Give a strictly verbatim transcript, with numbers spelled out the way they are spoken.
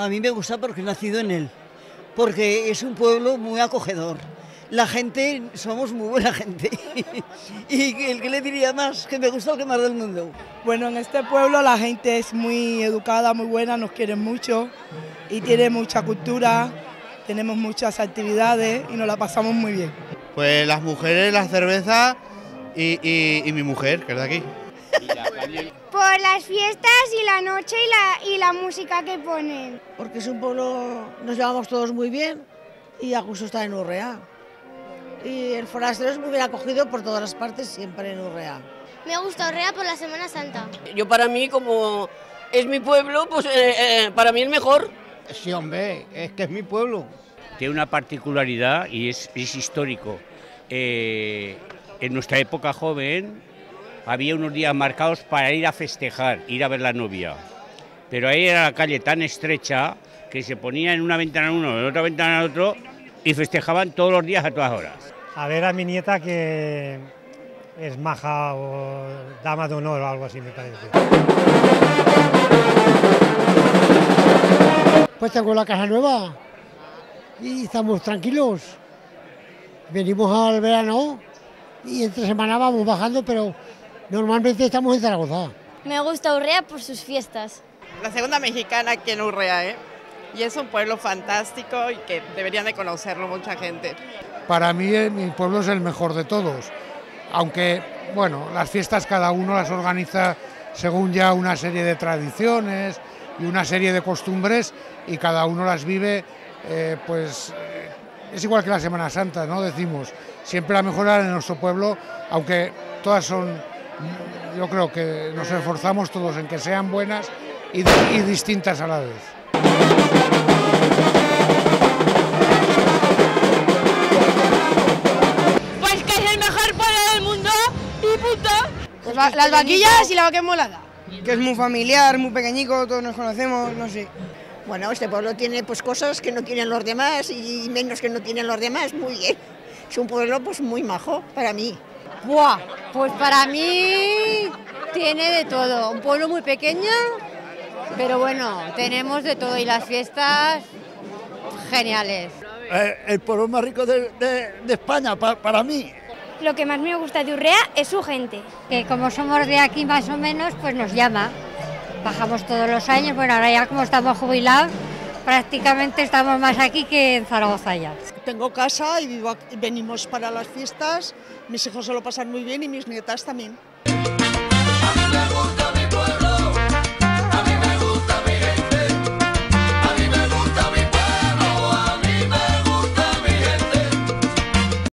a mí me gusta porque he nacido en él, porque es un pueblo muy acogedor. La gente, somos muy buena gente. Y el que le diría más, que me gusta el que más del mundo. Bueno, en este pueblo la gente es muy educada, muy buena, nos quieren mucho y tiene mucha cultura, tenemos muchas actividades y nos la pasamos muy bien. Pues las mujeres, la cerveza y, y, y mi mujer, que es de aquí. Por las fiestas y la noche y la, y la música que ponen. Porque es un pueblo, nos llevamos todos muy bien y a gusto estar en Urrea. Y el forastero es muy bien acogido por todas las partes, siempre en Urrea. Me gusta Urrea por la Semana Santa. Yo para mí, como es mi pueblo, pues eh, eh, para mí es mejor. Sí, hombre, es que es mi pueblo. Tiene una particularidad y es, es histórico. Eh, en nuestra época joven había unos días marcados para ir a festejar, ir a ver la novia. Pero ahí era la calle tan estrecha que se ponía en una ventana uno, en otra ventana otro y festejaban todos los días a todas horas. A ver a mi nieta que es maja o dama de honor o algo así me parece. Pues tengo la casa nueva y estamos tranquilos. Venimos al verano y entre semana vamos bajando, pero normalmente estamos en Zaragoza. Me gusta Urrea por sus fiestas. La segunda mexicana aquí en Urrea, ¿eh? Y es un pueblo fantástico y que deberían de conocerlo mucha gente. Para mí mi pueblo es el mejor de todos, aunque bueno, las fiestas cada uno las organiza según ya una serie de tradiciones y una serie de costumbres y cada uno las vive, eh, pues eh, es igual que la Semana Santa, ¿no? Decimos, siempre la mejor en nuestro pueblo, aunque todas son, yo creo que nos esforzamos todos en que sean buenas y, y distintas a la vez. Pues que es el mejor pueblo del mundo y punto. Pues va, las vaquillas y la vaca enmolada. Que es muy familiar, muy pequeñico, todos nos conocemos, no sé. Bueno, este pueblo tiene pues cosas que no tienen los demás y menos que no tienen los demás, muy bien. Es un pueblo pues muy majo para mí. Buah, pues para mí tiene de todo, un pueblo muy pequeño, pero bueno, tenemos de todo y las fiestas geniales. Eh, el pueblo más rico de, de, de España, pa, para mí. Lo que más me gusta de Urrea es su gente. Que como somos de aquí más o menos, pues nos llama. Bajamos todos los años, bueno, ahora ya como estamos jubilados, prácticamente estamos más aquí que en Zaragoza ya. Tengo casa y vivo aquí, venimos para las fiestas, mis hijos se lo pasan muy bien y mis nietas también.